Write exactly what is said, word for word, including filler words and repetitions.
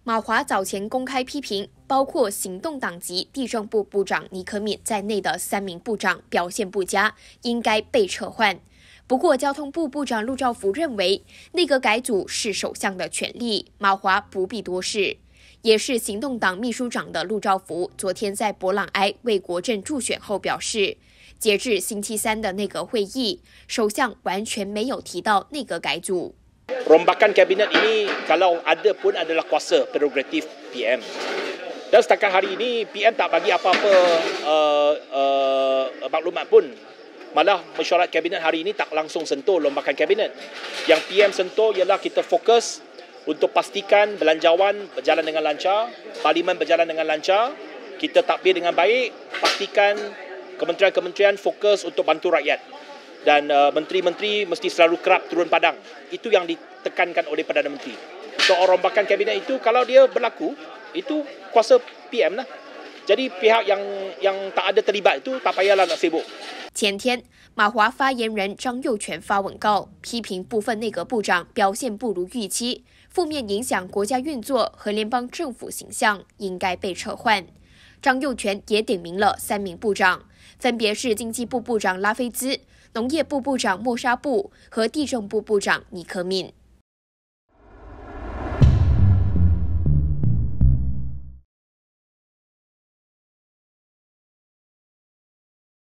马华早前公开批评，包括行动党籍地政部部长尼可敏在内的三名部长表现不佳，应该被撤换。不过，交通部部长陆兆福认为，内阁改组是首相的权利，马华不必多事。也是行动党秘书长的陆兆福，昨天在博朗埃为国政助选后表示，截至星期三的内阁会议，首相完全没有提到内阁改组。 Rombakan kabinet ini kalau ada pun adalah kuasa prerogatif P M. Dan setakat hari ini P M tak bagi apa-apa uh, uh, maklumat pun. Malah mesyuarat kabinet hari ini tak langsung sentuh rombakan kabinet. Yang P M sentuh ialah kita fokus untuk pastikan belanjawan berjalan dengan lancar, parlimen berjalan dengan lancar, kita tadbir dengan baik, pastikan kementerian-kementerian fokus untuk bantu rakyat. Dan uh, menteri-menteri mesti selalu kerap turun padang. Itu yang ditekankan oleh Perdana Menteri. Soal rombakan kabinet itu, kalau dia berlaku, itu kuasa P M lah. Jadi pihak yang yang tak ada terlibat itu tak payahlah nak sibuk. 前天，马华发言人张又权发文告，批评部分内阁部长表现不如预期，负面影响国家运作和联邦政府形象，应该被撤换。张又权也点名了三名部长，分别是经济部部长拉菲兹、农业部部长莫沙布和地政部部长尼可敏。